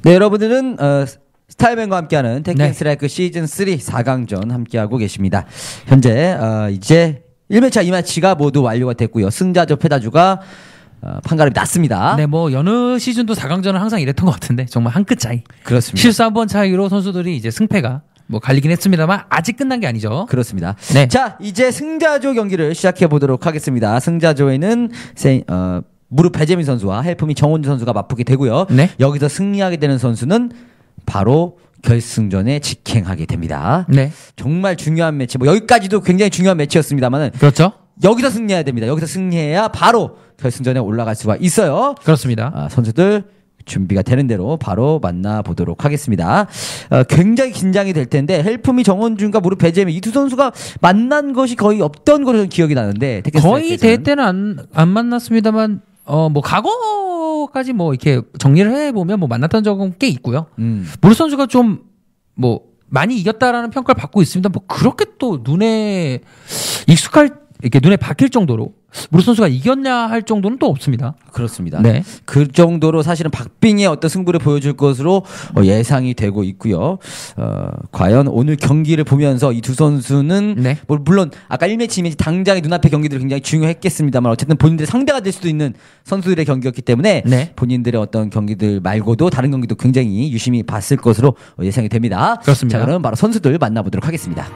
네, 여러분들은 스타일맨과 함께하는 테kken 네. 스트라이크 시즌 3 4강전 함께하고 계십니다. 현재 이제 1매차 2매치가 모두 완료가 됐고요. 승자조 패자주가 판가름이 났습니다. 네, 뭐 여느 시즌도 4강전은 항상 이랬던 것 같은데 정말 한 끗 차이. 그렇습니다. 실수 한 번 차이로 선수들이 이제 승패가 뭐 갈리긴 했습니다만 아직 끝난 게 아니죠. 그렇습니다. 네. 자, 이제 승자조 경기를 시작해 보도록 하겠습니다. 승자조에는 무릎 배재민 선수와 헬프미 정원준 선수가 맞붙게 되고요. 네. 여기서 승리하게 되는 선수는 바로 결승전에 직행하게 됩니다. 네. 정말 중요한 매치. 뭐 여기까지도 굉장히 중요한 매치였습니다만은 그렇죠. 여기서 승리해야 됩니다. 여기서 승리해야 바로 결승전에 올라갈 수가 있어요. 그렇습니다. 선수들 준비가 되는 대로 바로 만나보도록 하겠습니다. 굉장히 긴장이 될 텐데 헬프미 정원준과 무릎 배재민 이 두 선수가 만난 것이 거의 없던 것으로 기억이 나는데 거의 대회 때는 안 만났습니다만 뭐 과거까지 뭐 이렇게 정리를 해보면 뭐 만났던 적은 꽤 있고요. 무릎 선수가 좀 뭐 많이 이겼다라는 평가를 받고 있습니다. 뭐 그렇게 또 눈에 이렇게 눈에 박힐 정도로 무릎 선수가 이겼냐 할 정도는 또 없습니다. 그렇습니다. 네. 그 정도로 사실은 박빙의 어떤 승부를 보여줄 것으로 예상이 되고 있고요. 과연 오늘 경기를 보면서 이 두 선수는 네. 물론 아까 1매치, 2매치 당장의 눈앞의 경기들이 굉장히 중요했겠습니다만 어쨌든 본인들의 상대가 될 수도 있는 선수들의 경기였기 때문에 네. 본인들의 어떤 경기들 말고도 다른 경기도 굉장히 유심히 봤을 것으로 예상이 됩니다. 그렇습니다. 자, 그럼 바로 선수들 만나보도록 하겠습니다.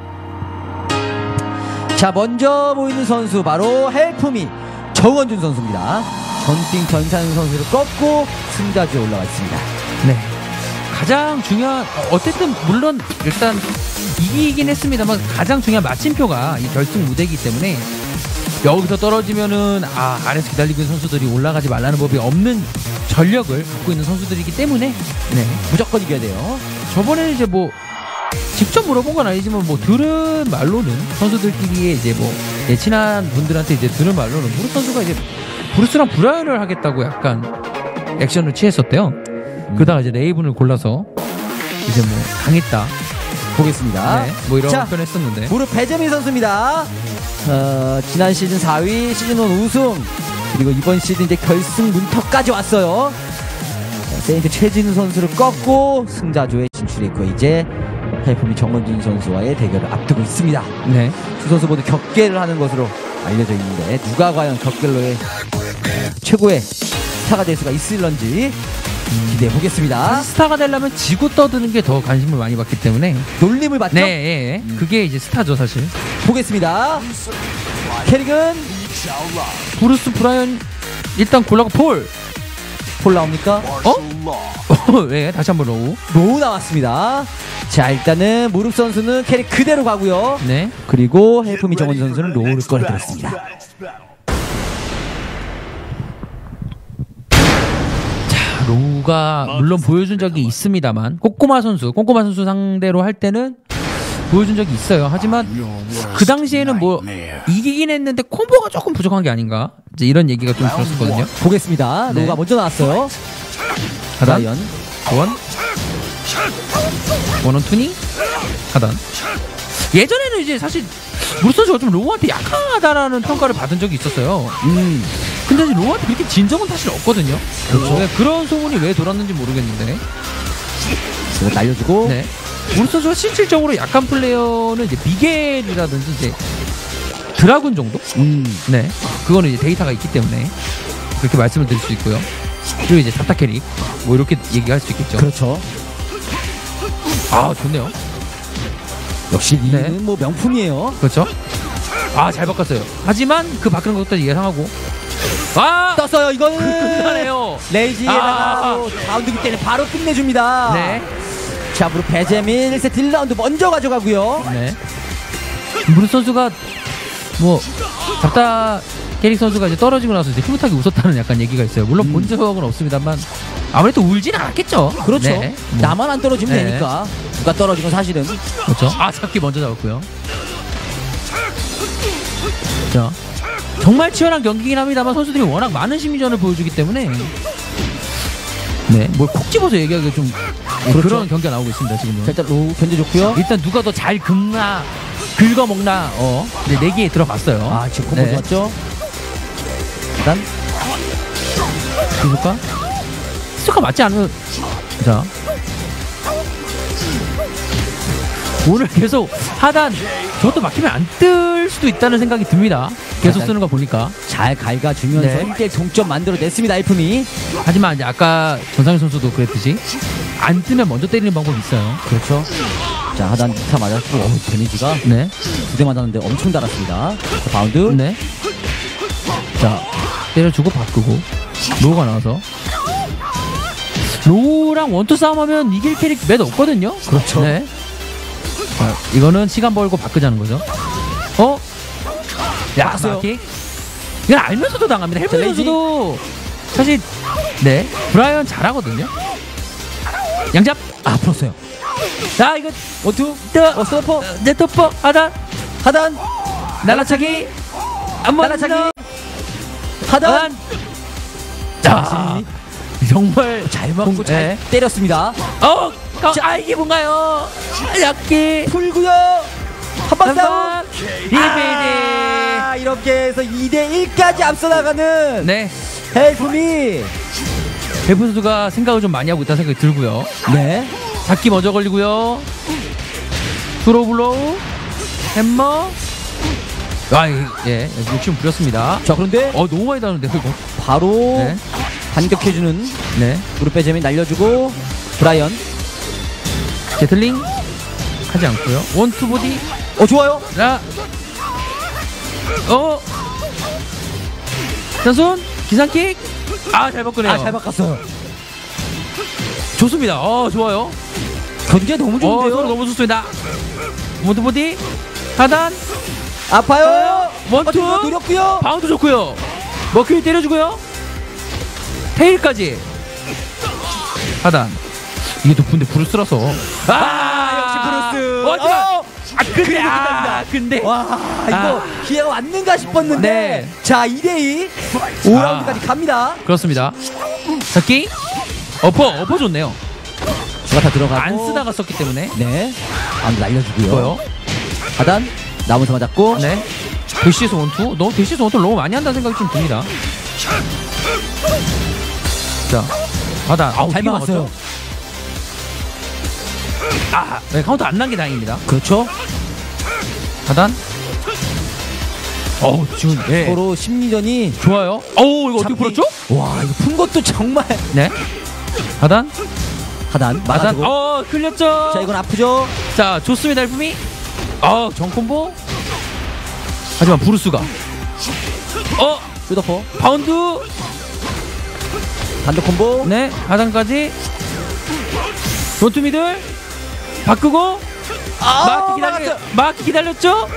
자, 먼저 보이는 선수 바로 헬프미 정원준 선수입니다. 전띵 전산 선수를 꺾고 승자조에 올라가 있습니다. 네. 가장 중요한 어쨌든 물론 일단 이기긴 했습니다만 가장 중요한 마침표가 이 결승 무대이기 때문에 여기서 떨어지면은 아래서 기다리고 있는 선수들이 올라가지 말라는 법이 없는 전력을 갖고 있는 선수들이기 때문에 네. 무조건 이겨야 돼요. 저번에는 이제 뭐 직접 물어본 건 아니지만 뭐 들은 말로는 선수들끼리의 이제 뭐 친한 분들한테 이제 들은 말로는 무릎 선수가 이제 브루스랑 브라이언을 하겠다고 약간 액션을 취했었대요. 그러다가 이제 레이븐을 골라서 이제 뭐 당했다. 보겠습니다. 네, 뭐 이런 자, 표현했었는데. 무릎 배재민 선수입니다. 지난 시즌 4위, 시즌 1 우승, 그리고 이번 시즌 이제 결승 문턱까지 왔어요. 세인트 최진우 선수를 꺾고 승자조에 진출했고 이제 헬프미 정원준 선수와의 대결을 앞두고 있습니다. 네. 두 선수 모두 격계를 하는 것으로 알려져 있는데 누가 과연 격결로의 최고의 스타가 될 수가 있을런지 기대해 보겠습니다. 스타가 되려면 지고 떠드는 게 더 관심을 많이 받기 때문에 놀림을 받죠? 네, 예, 예. 그게 이제 스타죠 사실. 보겠습니다. 캐릭은 브루스 브라이언 일단 골라고 폴 나옵니까? 왜? 다시 한번 로우 나왔습니다. 자, 일단은 무릎 선수는 캐릭 그대로 가고요. 네. 그리고 헬프미 정원 선수는 로우를 꺼내들었습니다. 자, 로우가 물론 보여준 적이 있습니다만 꼼꼼한 선수 상대로 할 때는 보여준 적이 있어요. 하지만 그 당시에는 뭐 이기긴 했는데 콤보가 조금 부족한 게 아닌가 이제 이런 얘기가 좀 들었었거든요. 보겠습니다. 네. 로우가 먼저 나왔어요. 하단 라이언 원투니 하단. 예전에는 이제 사실 무릎 선수가 좀 로우한테 약하다라는 평가를 받은 적이 있었어요. 근데 이제 로우한테 그렇게 진 적은 사실 없거든요. 그렇죠. 네, 그런 소문이 왜 돌았는지 모르겠는데. 날려주고. 네. 무릎 선수가 실질적으로 약한 플레이어는 이제 미겔이라든지 이제 드라군 정도? 네. 그거는 이제 데이터가 있기 때문에 그렇게 말씀을 드릴 수 있고요. 그리고 이제 사타 캐릭 뭐 이렇게 얘기할 수 있겠죠. 그렇죠. 좋네요. 역시 네. 이는 뭐 명품이에요. 그렇죠. 잘 바꿨어요. 하지만 그 바꾸는 것도 예상하고. 떴어요. 이거는 끝나네요. 레이지에다가 라운드기 때문에 바로 끝내줍니다. 네. 자, 무릎 배재민 1세트 1라운드 먼저 가져가고요. 네. 무릎 선수가 뭐 잡다 캐릭 선수가 이제 떨어지고 나서 이제 흐뭇하게 웃었다는 약간 얘기가 있어요. 물론 본 적은 없습니다만 아무래도 울진 않았겠죠. 그렇죠. 네. 나만 안 떨어지면 네. 되니까. 누가 떨어지건 사실은. 그렇죠. 잡기 먼저 잡았고요. 자, 정말 치열한 경기긴 합니다만 선수들이 워낙 많은 심리전을 보여주기 때문에 네, 뭘 콕 집어서 얘기하기가 좀 그렇죠. 그런 경기가 나오고 있습니다 지금은. 자, 일단 로우 견제좋고요. 일단 누가 더 잘 긁어먹나 네, 내기에 들어갔어요. 지금 콤보 좋았죠. 일단 기술가? 기술가 맞지 않으면 자, 오늘 계속 하단 저것도 막히면 안 뜰 수도 있다는 생각이 듭니다. 계속 쓰는 거 보니까 잘 갉아주면서 네. 1대1 동점 만들어냈습니다. 일품이. 하지만 이제 아까 전상현 선수도 그랬듯이 안 뜨면 먼저 때리는 방법이 있어요. 그렇죠. 자, 하단 2타 맞았고 데미지가 네, 2대 맞았는데 엄청 달았습니다. 자, 바운드. 네. 자, 때려주고 바꾸고 로우가 나와서 로우랑 원투 싸움하면 이길 캐릭 몇 없거든요. 그렇죠. 네. 자, 이거는 시간 벌고 바꾸자는 거죠. 야, 바꿨어요. 마키. 이건 알면서도 당합니다. 헬프 레이지. 선수도 사실 네 브라이언 잘하거든요. 양잡. 아, 풀었어요. 자, 이거 원투. 스토퍼. 네트퍼 하단 하단. 날라차기 한번 날라차기. 하단. 자, 정말 잘 맞고 잘 네. 때렸습니다. 이게 뭔가요? 약기 풀고요. 한방 싸움. 리베리. 이렇게 해서 2대1까지 앞서 나가는 네, 헬품이. 헬프 선수가 생각을 좀 많이 하고 있다는 생각이 들고요. 네. 잡기 먼저 걸리고요. 드로블로우 햄머. 예, 욕심 부렸습니다. 자, 그런데 너무 많이 다는데 이거. 바로 네. 반격해주는 네, 무릎 빼재민 날려주고 브라이언. 제틀링 하지 않고요. 원투 보디. 좋아요. 자, 전손 기상킥. 잘 바꾸네요. 잘 바꿨어요. 좋습니다. 좋아요. 견제 너무 좋은데요. 서로 너무 좋습니다. 원투 보디 하단 아파요. 원투 노렸고요. 바운드 좋고요. 머큐리 때려주고요. 테일까지 하단. 이게 높은데 브루스라서 역시 브루스. 근데 와, 이거 기회가 왔는가 싶었는데. 네. 자, 2대2 5라운드까지 갑니다. 그렇습니다. 잡기 어퍼 좋네요. 주가타 들어가고 안 쓰다가 썼기 때문에. 네. 바운드 날려주고요. 좋아요. 하단 나무서 맞았고. 네. 대시에서 원투. 대시에서 원투를 너무 많이 한다는 생각이 좀 듭니다. 자, 하단. 잘 막았어요. 네, 카운터 안 난 게 다행입니다. 그렇죠. 하단. 지금 네. 서로 심리전이. 좋아요. 이거 어떻게 풀었죠? 와, 이거 푼 것도 정말. 네. 하단. 하단 맞아주고. 흘렸죠. 자, 이건 아프죠. 자, 좋습니다, 일품이. 정콤보. 하지만 브루스가 슈더퍼 바운드. 단독 콤보. 네, 하단까지. 원투 미들 바꾸고 마키 기다렸죠?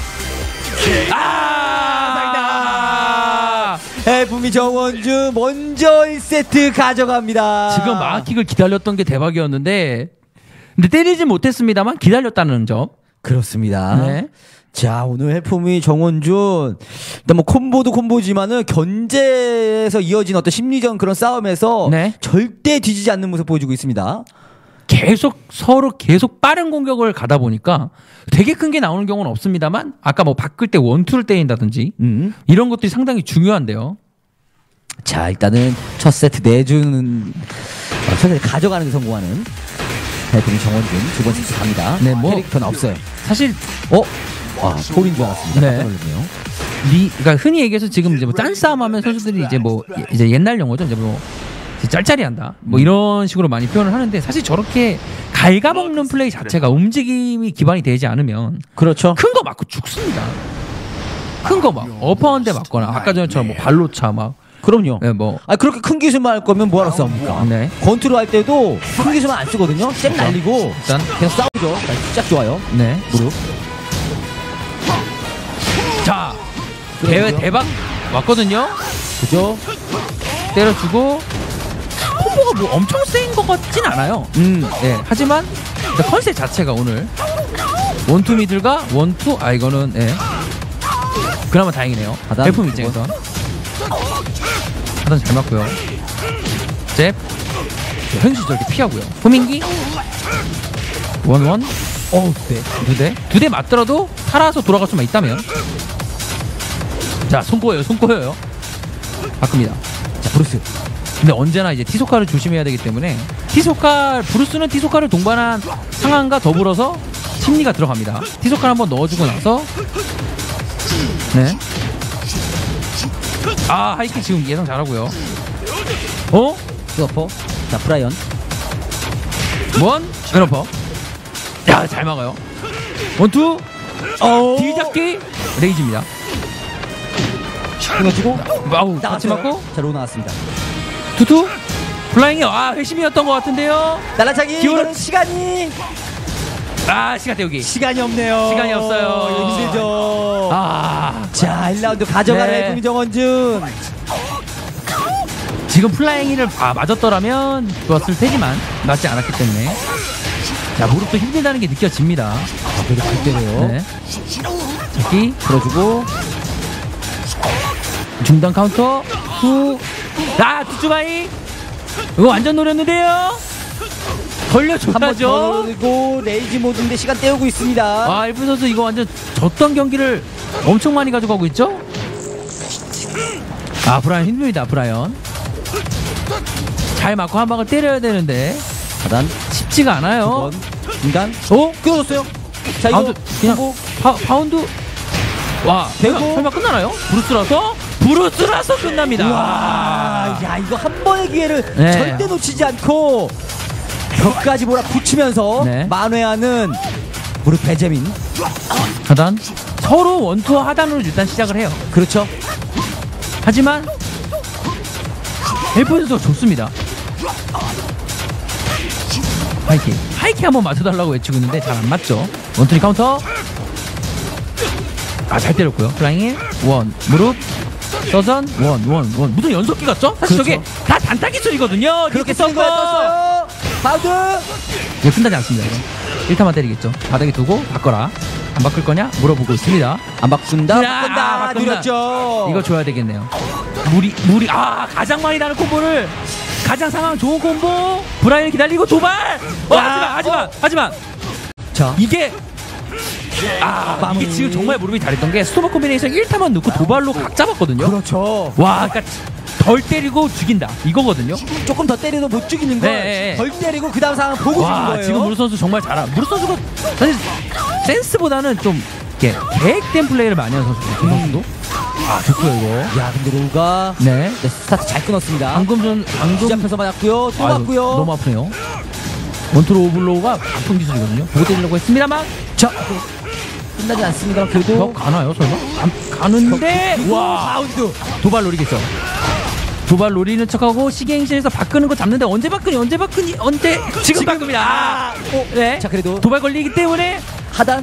해품이 정원주 먼저 1세트 가져갑니다. 지금 마키를 기다렸던 게 대박이었는데, 근데 때리진 못했습니다만 기다렸다는 점. 그렇습니다. 네. 자, 오늘 해품이 정원준 일단 뭐 콤보도 콤보지만은 견제에서 이어진 어떤 심리전 그런 싸움에서 네. 절대 뒤지지 않는 모습 보여주고 있습니다. 서로 계속 빠른 공격을 가다 보니까 되게 큰 게 나오는 경우는 없습니다만, 아까 뭐 바꿀 때 원투를 때린다든지 이런 것들이 상당히 중요한데요. 자, 일단은 첫 세트 내주는 첫 세트 가져가는 데 성공하는 해품이 정원준. 두 번째 세트 갑니다. 네, 뭐 캐릭터는 없어요. 사실 폴인 줄 알았습니다. 네. 깜짝 놀랐네요. 그러니까 흔히 얘기해서 지금 이제 뭐 짠싸움 하면 선수들이 이제 옛날 용어죠. 이제 뭐 짤짤이 한다. 뭐 이런 식으로 많이 표현을 하는데, 사실 저렇게 갉아먹는 플레이 자체가 움직임이 기반이 되지 않으면 그렇죠. 큰 거 맞고 죽습니다. 큰 거 막 어퍼한데 맞거나 아까 전처럼 뭐 발로차 막. 그럼요. 네, 뭐. 그렇게 큰 기술만 할 거면 뭐하러 싸웁니까? 네. 권투를 할 때도 큰 기술만 안 쓰거든요. 쌩 날리고 일단 계속 싸우죠. 짝 좋아요. 네. 무릎. 자, 대회 대박 왔거든요. 그죠? 때려주고 콤보가 뭐 엄청 센 것 같진 않아요. 네. 하지만 컨셉 자체가 오늘 원투 미들과 원투 이거는 그나마 다행이네요. 제품 입장에서 하단 잘 맞고요. 잽 현실 저렇게 피하고요. 호밍기 원원 네. 두 대 맞더라도 살아서 돌아갈 수만 있다면. 자, 손꼬여요. 바꿉니다. 자, 브루스. 근데 언제나 이제 티소카를 조심해야 되기 때문에 티소카 브루스는 티소카를 동반한 상황과 더불어서 심리가 들어갑니다. 티소카를 한번 넣어주고 나서 네. 아 하이킥 지금 예상 잘하고요. 스워퍼. 자 브라이언. 왼어퍼. 야 잘 막아요. 원투. 뒤잡기 레이즈입니다. 끊어지고 아우 같이 맞고. 자 로우 나왔습니다. 투투. 플라잉이 회심이었던 것 같은데요. 날라차기. 이거는 시간이 시간 때우기. 시간이 없네요. 시간이 없어요. 이거 힘들죠. 자 1라운드 가져가는 네. 김정원준. 지금 플라잉이를 맞았더라면 좋았을 테지만 맞지 않았기 때문에 자 무릎도 힘들다는 게 느껴집니다. 되게 잘 때려요. 네. 잡기 풀어주고 중단 카운터 투주바이 이거 완전 노렸는데요. 한번 걸려줘야죠. 걸고 레이지 모드인데 시간 때우고 있습니다. 일본 선수 이거 완전 졌던 경기를 엄청 많이 가져가고 있죠. 브라이언 힘듭니다. 브라이언 잘 맞고 한 방을 때려야 되는데 하단 쉽지가 않아요. 중단 끊어졌어요. 자 이거 그냥 파운드 되고 설마 끝나나요? 브루스라서 끝납니다. 야 이거 한 번의 기회를 네. 절대 놓치지 않고 벽까지 몰아붙이면서 네. 만회하는 무릎 배재민. 하단 서로 원투와 하단으로 일단 시작을 해요. 그렇죠. 하지만 일본 선수가 좋습니다. 하이킥 한번 맞춰달라고 외치고 있는데 잘 안 맞죠. 원투리 카운터. 잘 때렸고요. 플라잉 원 무릎 서전 원 무슨 연속기 같죠? 사실 그렇죠. 저게 다 단타 기술이거든요. 그렇게 쓴 거야. 떴어요. 바우드. 이거 끝나지 않습니다. 이거 1타만 때리겠죠. 바닥에 두고 바꿔라. 안 바꿀 거냐? 물어보고 있습니다. 안 바꾼다. 바꾼다. 느렸죠. 이거 줘야 되겠네요. 무리 가장 많이 나는 콤보를 가장 상황 좋은 콤보. 브라이언 기다리고 도발. 하지만 자 이게 이게 지금 정말 무릎이 잘했던 게 스토머 콤비네이션 1타만 넣고 도발로 각 잡았거든요. 그렇죠. 그러니까 덜 때리고 죽인다 이거거든요. 조금 더 때려도 못 죽이는 걸 네. 덜 때리고 그 다음 상황 보고 죽인 거예요. 지금 무릎 선수 정말 무릎 선수가 사실 센스보다는 좀 계획된 플레이를 많이 하는 선수죠. 이 선수도. 좋고요 이거. 야 근데 로우가 네. 스타트 잘 끊었습니다. 방금 시작해서 맞았고요. 또 맞고요. 너무 아프네요. 원투로 오블로우가 아픈 기술이거든요. 보고 때리려고 했습니다만 자 끝나지 않습니다. 그래도 가나요 설마? 가는데 바운드 도발 노리겠죠. 도발 노리는 척하고 시계행신에서 바꾸는 거 잡는데 언제 지금 바꿉니다. 네. 자 그래도 도발 걸리기 때문에 하단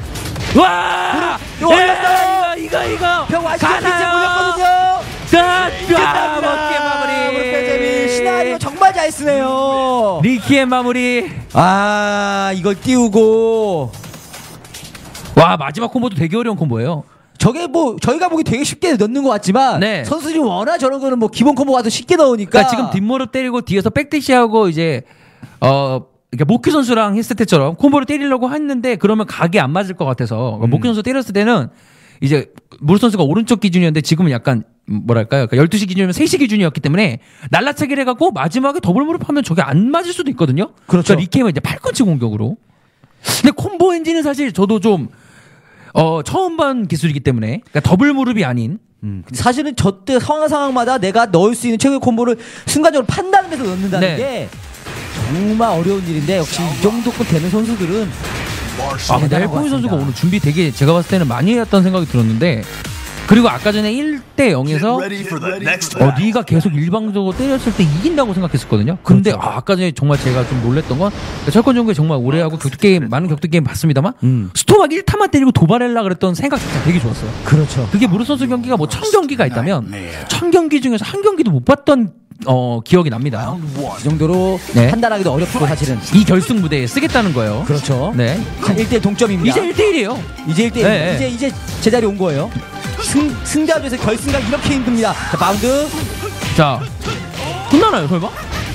올렸어요. 이거 벽 와이트 피지 가나요? 올렸거든요. 멋지게 마무리. 시나리오 정말 잘 쓰네요. 리키의 마무리. 이걸 띄우고 마지막 콤보도 되게 어려운 콤보예요. 저게 뭐 저희가 보기 되게 쉽게 넣는 것 같지만 네. 선수들이 워낙 저런 거는 뭐 기본 콤보 와도 쉽게 넣으니까. 그러니까 지금 뒷무릎 때리고 뒤에서 백대시하고 이제 그러니까 모키 선수랑 했을 때처럼 콤보를 때리려고 했는데 그러면 각이 안 맞을 것 같아서 모키 선수 때렸을 때는 이제 무릎 선수가 오른쪽 기준이었는데 지금은 약간 뭐랄까요? 그러니까 12시 기준이면 3시 기준이었기 때문에 날라차기를 해갖고 마지막에 더블 무릎 하면 저게 안 맞을 수도 있거든요. 그렇죠. 그러니까 리케이는 이제 팔꿈치 공격으로. 근데 콤보 엔진은 사실 저도 좀 처음 본 기술이기 때문에 그러니까 더블 무릎이 아닌. 사실은 저때 상황마다 내가 넣을 수 있는 최고의 콤보를 순간적으로 판단해서 넣는다는 네. 게 정말 어려운 일인데 역시 이 정도껏 되는 선수들은 근데 헬포이 선수가 오늘 준비 되게 제가 봤을 때는 많이 했던 생각이 들었는데 그리고 아까 전에 1대 0에서 네가 계속 일방적으로 때렸을 때 이긴다고 생각했었거든요. 근데 그렇죠. 아까 전에 정말 제가 좀 놀랬던 건 철권정구에 정말 오래 하고 격투게임 많은 격투게임 봤습니다만 스토막 1타만 때리고 도발하려고 그랬던 생각 자체가 되게 좋았어요. 그렇죠. 그게 무릎 선수 경기가 뭐 1000경기가 있다면 1000경기 중에서 한 경기도 못 봤던 기억이 납니다. 이 정도로 네. 판단하기도 어렵고 사실은 이 결승 무대에 쓰겠다는 거예요. 그렇죠. 네. 1대1 동점입니다. 이제 1대1이에요. 이제 1대1. 네. 이제 제자리 온 거예요. 승자조에서 결승가 이렇게 힘듭니다. 자, 바운드. 자, 끝나나요, 설마?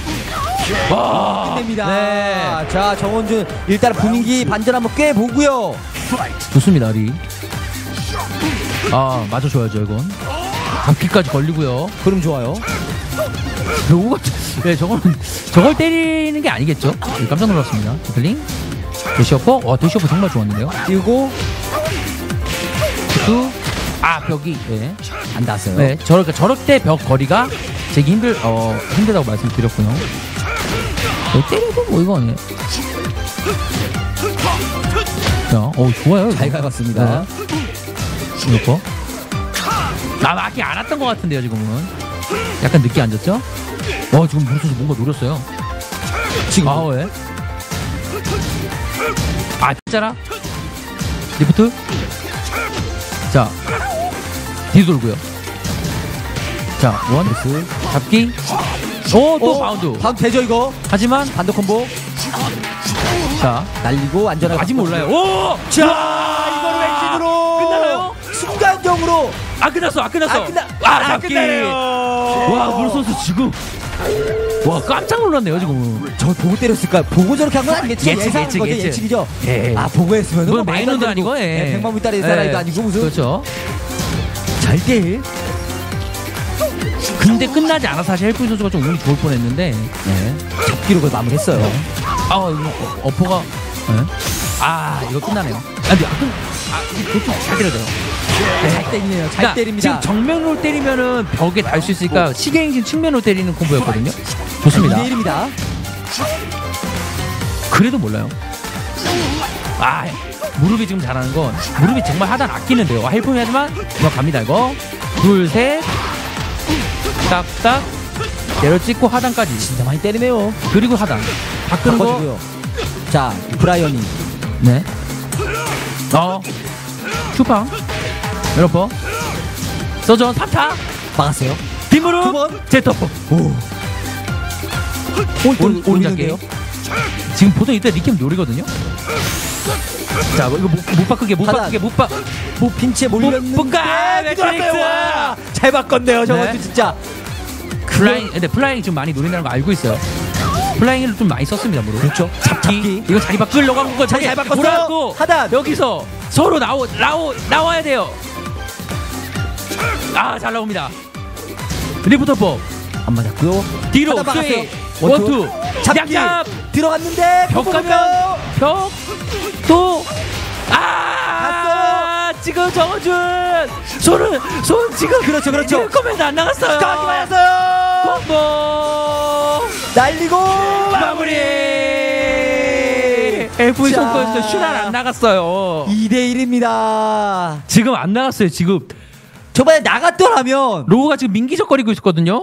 끝냅니다. 네. 자, 정원준 일단 분위기 반전 한번 꽤 보고요. 좋습니다, 리. 맞아줘야죠, 이건. 잡기까지 걸리고요. 그럼 좋아요. 로우가 네, 저걸 때리는 게 아니겠죠? 깜짝 놀랐습니다. 태클링. 도시어퍼. 와, 도시어퍼 정말 좋았는데요. 그리고 벽이 네. 안 닿았어요. 네, 저럴 때 벽 거리가 되게 힘들다고 말씀드렸고요. 때리고 뭐 이거 아니에요? 자, 좋아요. 잘 가봤습니다. 이거 맞기 안 왔던 것 같은데요 지금은. 약간 늦게 앉았죠? 지금 무슨 뭔가 노렸어요. 지금 왜? 진짜라? 리프트? 자, 뒤돌고요. 자, 원스 잡기. 또 바운드. 바운드 되죠 이거? 하지만 반도 콤보. 자, 날리고 안전하게. 아직 몰라요. 자, 이거는 왼쪽으로 끝나나요? 순간적으로. 끝났어. 잡기. 끝나네요. 와, 물 선수 지금. 와, 깜짝 놀랐네요 지금. 저 보고 때렸을까? 보고 저렇게 한 건 아니겠지? 예측이죠. 예. 보고 했으면 뭐 메인원도 아니고, 예. 100만 불짜리 사람도 아니고 무슨. 그렇죠. 잘 때. 근데 끝나지 않아서 사실 헬프이 선수가 좀 운이 좋을 뻔했는데. 네. 잡기로 그걸 마무리했어요. 이거 어퍼가. 네. 이거 끝나네요. 근데 보통 잘 때려져요. 잘 때리네요. 잘 때립니다. 지금 정면으로 때리면은 벽에 닿을 수 있으니까 시계행진 측면으로 때리는 콤보였거든요. 좋습니다. 2대1입니다. 그래도 몰라요. 무릎이 지금 잘하는 건 무릎이 정말 하단 아끼는데요. 헬프이 하지만 이거 갑니다. 이거 둘, 셋, 딱딱 내려 찍고 하단까지. 진짜 많이 때리네요. 그리고 하단 바꾸는 거. 자, 브라이언이. 네. 큐팡 여러분 서전 3타 막았어요. 뒷무릎 2번 제터퍼. 오른잡기. 지금 보통 이때 리캠 요리거든요. 자, 이거 못 바꾸게 빈치에 몰렸는데 잘 바꿨네요. 저것도 네. 진짜. 플라잉 좀 많이 노린다는 거 알고 있어요. 플라잉을 좀 많이 썼습니다. 무릎. 그렇죠. 잡기. 이거 자리 바꾸려고 한 거 잘 바꿨어요. 하단 여기서 서로 나와야 돼요. 잘 나옵니다. 리프터법 안 맞았고요. 뒤로 스윙 원투 잡기 들어갔는데 벽 가면 벽또 지금 정원준 손 지금 그렇죠. 커맨드 안 나갔어요. 정확히 맞았어요. 콤보 날리고 마무리. LV 손거에서 슈날 안 나갔어요. 2대1입니다. 지금 안 나갔어요. 지금 저번에 나갔더라면 로우가 지금 민기적거리고 있었거든요.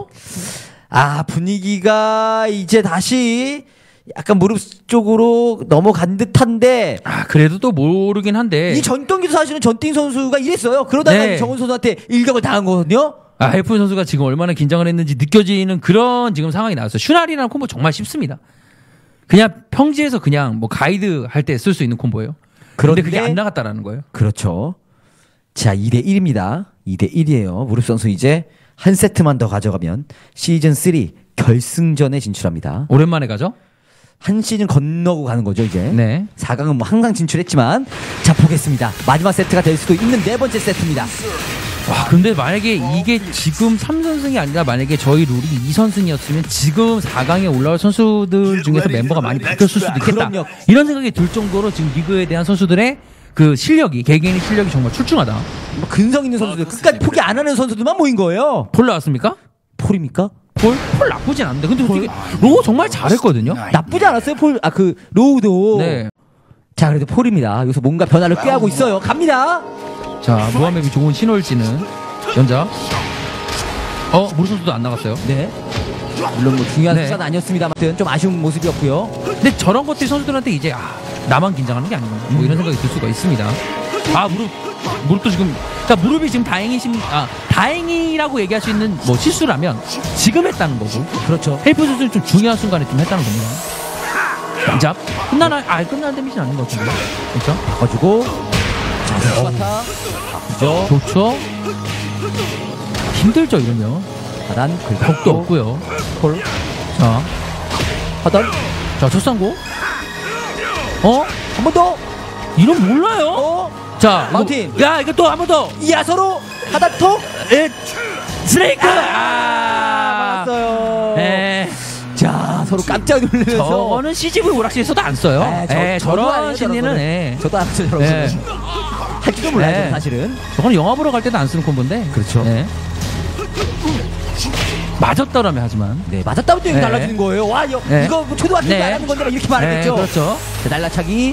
분위기가 이제 다시 약간 무릎 쪽으로 넘어간 듯한데 그래도 또 모르긴 한데 이 전 경기도 사실은 전띵 선수가 이랬어요. 그러다가 정훈 선수한테 일격을 당한 거거든요. 헬프 선수가 지금 얼마나 긴장을 했는지 느껴지는 그런 지금 상황이 나왔어요. 슈날이라는 콤보 정말 쉽습니다. 그냥 평지에서 그냥 뭐 가이드 할 때 쓸 수 있는 콤보예요. 그런데 그게 안 나갔다라는 거예요. 그렇죠. 자, 2대1입니다. 2대1이에요. 무릎 선수 이제 한 세트만 더 가져가면 시즌 3 결승전에 진출합니다. 오랜만에 가죠? 한 시즌 건너고 가는 거죠 이제. 네. 4강은 뭐 항상 진출했지만 자 보겠습니다. 마지막 세트가 될 수도 있는 네 번째 세트입니다. 근데 만약에 이게 지금 3선승이 아니라 만약에 저희 룰이 2선승이었으면 지금 4강에 올라올 선수들 중에서 멤버가 많이 바뀌었을 수도 있겠다. 그럼요. 이런 생각이 들 정도로 지금 리그에 대한 선수들의 그 실력이 개개인의 실력이 정말 출중하다. 뭐 근성 있는 선수들 끝까지 포기 안 하는 선수들만 모인 거예요. 폴 나왔습니까? 폴입니까? 폴 나쁘진 않은데 근데 어떻게 로우 정말 잘했거든요. 나쁘지 않았어요 폴. 그 로우도. 네. 자 그래도 폴입니다. 여기서 뭔가 변화를 꾀하고 있어요. 갑니다. 자 무한맵이 좋은 신호일지는 연자. 무릎 선수도 안 나갔어요. 네. 물론 뭐 중요한 숫자는 아니었습니다만 좀 아쉬운 모습이었고요. 근데 저런 것들이 선수들한테 이제 나만 긴장하는 게 아닌가 뭐 이런 생각이 들 수가 있습니다. 무릎도 지금 그러니까 무릎이 지금 다행이라고 얘기할 수 있는 뭐 실수라면 지금 했다는 거고. 그렇죠. 헬프 선수는 좀 중요한 순간에 좀 했다는 겁니다. 자 끝나는 데미지는 않는 것 같은데. 그렇죠? 바꿔주고 자 바타 아프죠. 좋죠. 힘들죠 이러면. 하단 벽도 없고요. 폴. 자 하단. 자 첫상고. 한 번 더. 이런 몰라요. 자 마운틴. 이거 또 한 번 더. 야서로 하단 톡. 스레이크. 맞았어요. 서로 깜짝 놀라면서. 저거는 CGV 오락실에서도 안 써요. 저런 심리는. 저도 안 쓰죠. 저런 할지도 몰라요. 사실은. 저거는 영화 보러 갈 때도 안 쓰는 콤보인데. 그렇죠. 맞았더라면 하지만. 네, 맞았다면 또 달라지는 거예요. 와, 이거 뭐 초등학교 때 안 하는 건데 이렇게 말했겠죠. 그렇죠. 자, 날라차기.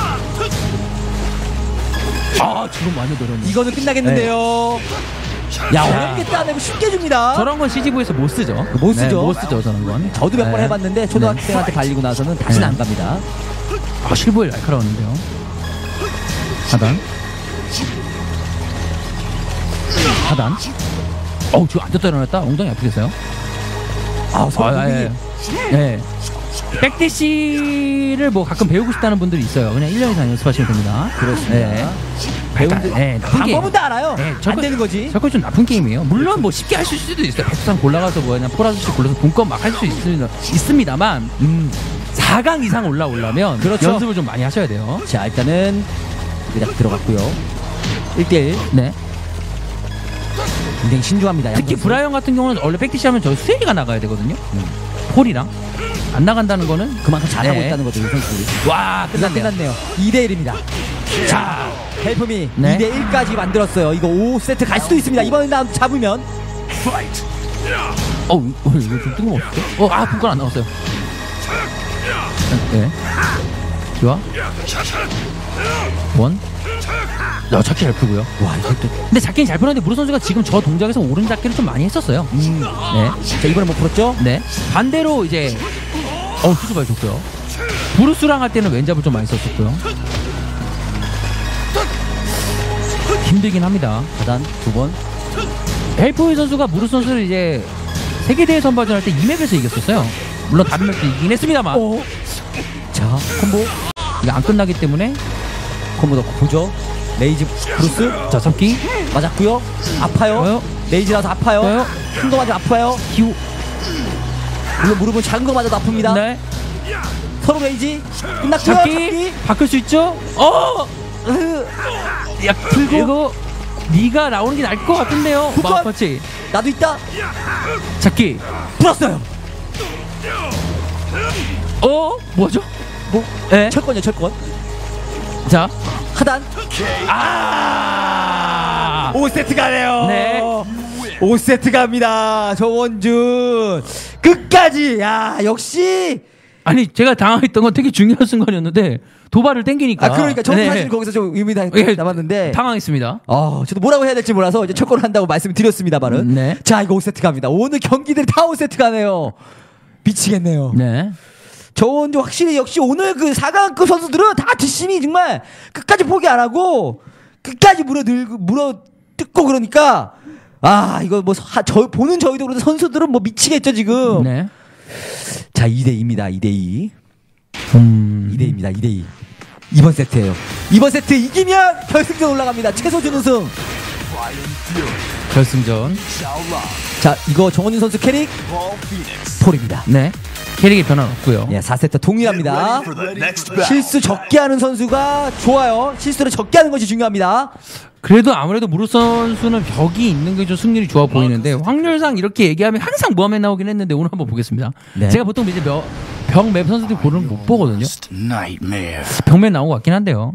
지금 많이 늘었네. 이거는 끝나겠는데요. 야, 어렵게 따내고 쉽게 줍니다. 저런 건 CGV에서 못 쓰죠. 못 쓰죠. 못 쓰죠, 저런 건. 저도 몇 번 해봤는데 초등학생한테 발리고 나서는 다시는 안 갑니다. 실버일 날카로웠는데요. 하단. 지금 앉았다 일어났다. 엉덩이 아프겠어요? 백대시를 뭐 가끔 배우고 싶다는 분들이 있어요. 그냥 1년 이상 연습하시면 됩니다. 그렇습니다. 배우는데 방법은 다 알아요. 안 되는 거지. 저건 좀 나쁜 게임이에요. 물론 뭐 쉽게 하실 수도 있어요. 백두산 골라가서 뭐 그냥 포라주씩 골라서 본권 막 할 수 있습니다만 4강 이상 올라오려면 그렇죠. 연습을 좀 많이 하셔야 돼요. 자, 일단은 그냥 들어갔고요. 1대1. 네. 굉장히 신중합니다. 특히 브라이언 같은 경우는 원래 백대시 하면 저 수혜기가 나가야 되거든요. 폴이랑 안 나간다는 거는 그만큼 잘하고 있다는 거죠, 이 선수들이. 와, 끝났네요. 2대1입니다. 자, 헬프미 2대1까지 만들었어요. 이거 5세트 갈 수도 있습니다. 이번 라운드 잡으면. 이거 좀 뜬금없죠? 분권 안 나왔어요. 네. 좋아. 원. 잡기 잘 풀고요. 와, 이것도. 근데 잡기는 잘 푸는데 무르 선수가 지금 저 동작에서 오른 잡기를 좀 많이 했었어요. 네. 자, 이번에 못 풀었죠? 네. 반대로 이제 수주 많이 줬고요. 브루스랑 할 때는 왼잡을 좀 많이 썼었고요. 힘들긴 합니다. 하단 2번. 헬프웨이 선수가 무르 선수를 이제 세계대회 선발전할 때 2맵에서 이겼었어요. 물론 다른 맵도 이기긴 했습니다만. 자, 콤보. 이게 안 끝나기 때문에 콤보 넣고 보죠. 레이즈 브루스. 자, 삼기 맞았고요. 아파요. 레이즈라서 아파요. 큰 거 맞으면 아파요. 기우. 물론 무릎은 작은 거 맞아도 아픕니다. 네. 서로 레이지. 끝났고요. 잡기. 바꿀 수 있죠? 야, 풀고 네가 나오는 게 나을 것 같은데요. 마우펀치. 나도 있다. 잡기. 풀었어요. 뭐죠? 철권이요, 철권. 자, 하단. 5세트 가네요. 네. 5세트 갑니다. 정원준. 끝까지. 야, 역시. 아니, 제가 당황했던 건 되게 중요한 순간이었는데 도발을 땡기니까. 그러니까 저도 사실 거기서 좀 의미가 남았는데 당황했습니다. 저도 뭐라고 해야 될지 몰라서 이제 철권을 한다고 말씀드렸습니다만은. 네. 자, 이거 5세트 갑니다. 오늘 경기들이 다 5세트 가네요. 미치겠네요. 네. 저원준 확실히 역시 오늘 그 4강급 선수들은 다 뒷심이 정말 끝까지 포기 안 하고 끝까지 물어뜯고 그러니까 이거 뭐 보는 저희도 그런데 선수들은 뭐 미치겠죠 지금. 네. 자, 2대2입니다. 2대2. 2대2입니다. 2대2. 이번 세트예요. 이번 세트 이기면 결승전 올라갑니다. 최소준 우승. 결승전. 자, 이거 정원준 선수 캐릭 폴입니다. 네. 캐릭의 변화는 없고요. 네, 4세트 동일합니다. 실수 적게 하는 선수가 좋아요. 실수를 적게 하는 것이 중요합니다. 그래도 아무래도 무르 선수는 벽이 있는 게 좀 승률이 좋아 보이는데 확률상 이렇게 얘기하면 항상 무함에 나오긴 했는데 오늘 한번 보겠습니다. 네. 제가 보통 이제 벽맵 선수들이 고르는 거 못 보거든요. 벽맵 나온 것 같긴 한데요.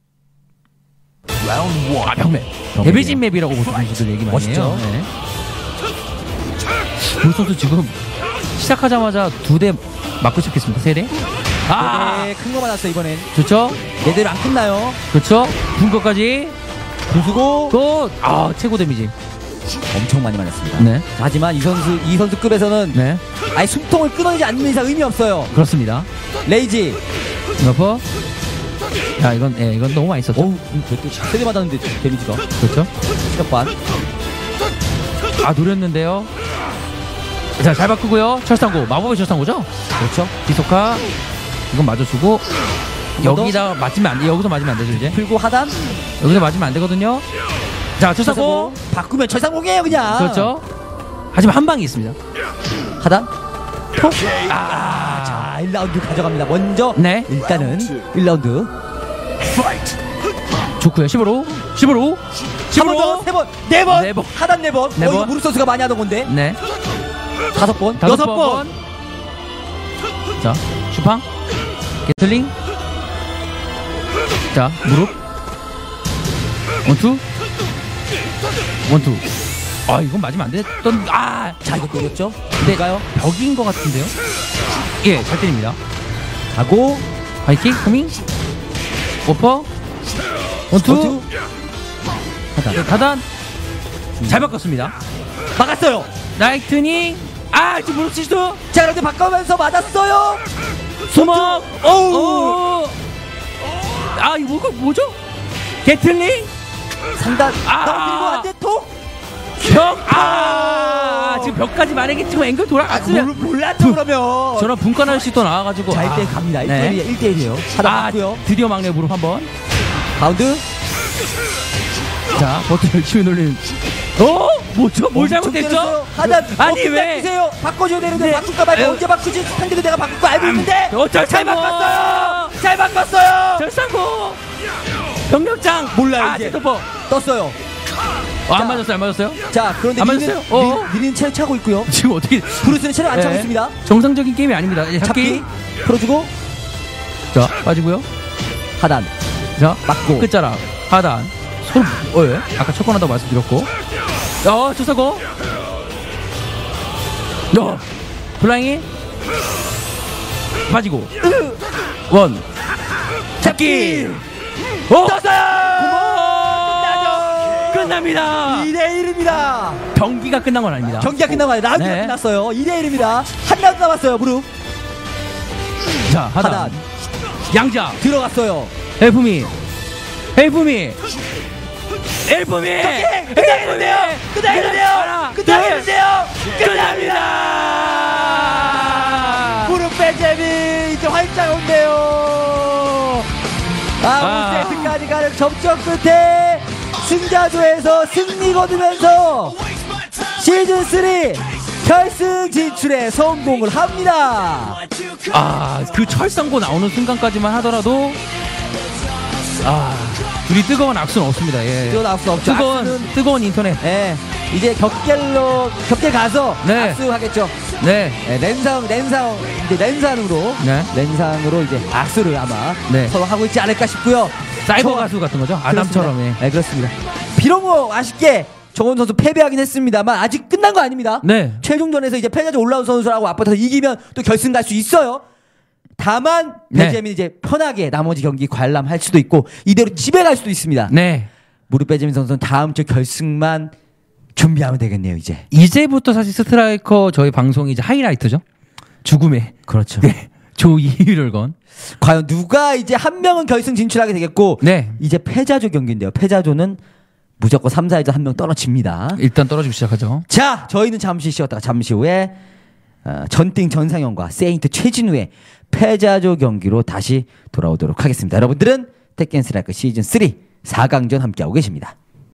벽맵. 데뷔진 맵이라고 보통 선수들 얘기 많이 해요. 네. 무르 선수 지금 시작하자마자 2대 맞고 시작했습니다. 3대. 큰 거 맞았어 이번엔. 좋죠? 얘대로 안 끝나요. 그렇죠? 분거까지 부수고 최고 데미지 엄청 많이 맞았습니다. 네. 하지만 이 선수급에서는 네. 아예 숨통을 끊어내지 않는 이상 의미 없어요. 그렇습니다. 레이지 러퍼. 야, 이건 너무 많이 썼죠. 세대 맞았는데 데미지가. 그렇죠? 시작반. 노렸는데요. 자, 잘 바꾸고요. 철상고. 마법의 철상고죠? 그렇죠. 비속화. 이건 맞아주고. 여기다 맞으면 안 돼. 여기서 맞으면 안 되죠, 이제. 풀고 하단. 여기서 맞으면 안 되거든요. 자, 철상고. 바꾸면 철상공이에요, 그냥. 그렇죠. 하지만 한 방이 있습니다. 하단. 톡. 자, 1라운드 가져갑니다. 먼저. 네. 일단은 1라운드. 좋고요. 15로. 15로. 15로. 3번. 4번. 하단 4번. 이거 무릎 선수가 많이 하던 건데. 네. 5번. 6번. 자, 슈팡, 게틀링. 자, 무릎. 원투. 원투. 아, 이건 맞으면 안 됐던. 아, 자, 이거 때렸죠? 네, 벽인 것 같은데요? 예, 잘 때립니다. 가고 하이킥, 커밍. 오퍼. 원투. 하단. 네, 하단. 잘 바꿨습니다. 막았어요. 라이트닝. 아, 지금 무릎 시도. 자, 그런데 바꿔면서 맞았어요. 소먹. 어우. 아, 이거 뭐죠? 게틀링. 상단 아. 넘기고 안돼 톡. 벽. 아, 지금 벽까지 만약에 지금 앵글 돌아갔으면 몰랐죠 그러면. 저런 분간할 시도 나와가지고. 자, 1대1 갑니다. 1대1이에요. 네. 1대1이에요. 하나 맞고요. 드디어 막내 무릎 한번. 가운데. 자, 버튼 열심히 놀리는. 뭐죠? 뭘 잘못했죠? 하단. 아니, 왜? 바꾸세요. 바꿔줘야 되는데 네. 바꿀까 말까. 아유. 언제 바꾸지? 상대도 내가 바꿀 거 알고 있는데. 잘 바꿨어요. 잘 바꿨어요. 절상고. 병력장. 몰라요, 이제. 제토퍼. 떴어요. 안 맞았어요? 안 맞았어요? 자, 그런데 안 미는 맞았어요? 미는 체력 차고 있고요. 지금 어떻게? 브루스는 체력 안 차고 네. 있습니다. 정상적인 게임이 아닙니다. 잡기 풀어주고. 자, 빠지고요. 하단. 자, 맞고. 끝자락. 하단. 손. 예. 아까 척건하다고 말씀드렸고. 조사고. 블라잉이. 빠지고. 원. 잡기. 떴어요. 끝납니다. 2대1입니다. 경기가 끝난 건 아닙니다. 경기가 끝난 거 아니에요. 라운드가 네. 끝났어요. 2대1입니다. 한 라운드 남았어요. 무릎. 자, 하단. 하단. 양자. 들어갔어요. 헬프미. 헬프미. 헬프미. 끝나겠는데요. 끝나겠는데요. 끝납니다. 무릎 빼재미 이제 활짝 온대요. 5세트까지 가는 접전 끝에 승자조에서 승리 거두면서 시즌3 결승 진출에 성공을 합니다. 그 철상고 나오는 순간까지만 하더라도 둘이 뜨거운 악수는 없습니다. 예. 뜨거운 악수 없죠. 뜨거운 인터넷. 예. 이제 격계 가서 네. 악수하겠죠. 네. 네, 랜상으로 이제 악수를 아마 서로 하고 있지 않을까 싶고요. 사이버 가수 같은 거죠? 아담처럼. 예. 네, 그렇습니다. 비록 뭐 아쉽게 정원 선수 패배하긴 했습니다만 아직 끝난 거 아닙니다. 네. 최종전에서 이제 패자조 올라온 선수라고 앞으로 이기면 또 결승 갈 수 있어요. 다만 배재민이 이제 편하게 나머지 경기 관람할 수도 있고 이대로 집에 갈 수도 있습니다. 네. 무릎 배재민 선수는 다음 주 결승만 준비하면 되겠네요. 이제부터 사실 스트라이커 저희 방송이 이제 하이라이트죠. 죽음의. 그렇죠. 네. 조 2위를 건. 과연 누가 이제 한 명은 결승 진출하게 되겠고 이제 패자조 경기인데요. 패자조는 무조건 3, 4위전 한 명 떨어집니다. 일단 떨어지기 시작하죠. 자, 저희는 잠시 쉬었다가 잠시 후에 전띵 전상현과 세인트 최진우의 패자조 경기로 다시 돌아오도록 하겠습니다. 여러분들은 테kken 스트라이커 시즌 3 4강전 함께하고 계십니다.